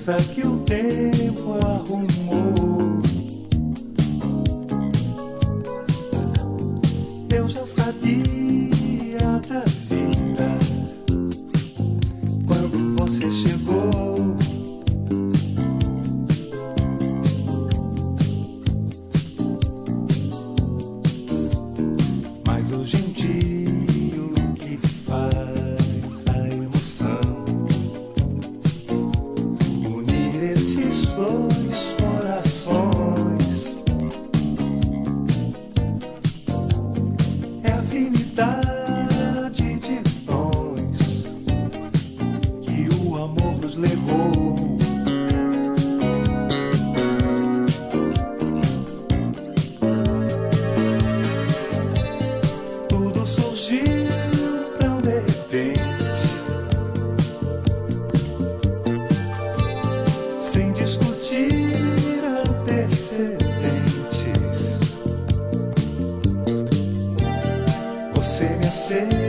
que o tempo arrumou. Eu já sabia da vida quando você chegou. Mas hoje em dia o que faz a emoção unir esses dois corações é a afinidade de tons que o amor nos levou. Tudo surgiu tão de repente, sem discutir antecedentes. Você me aceitou.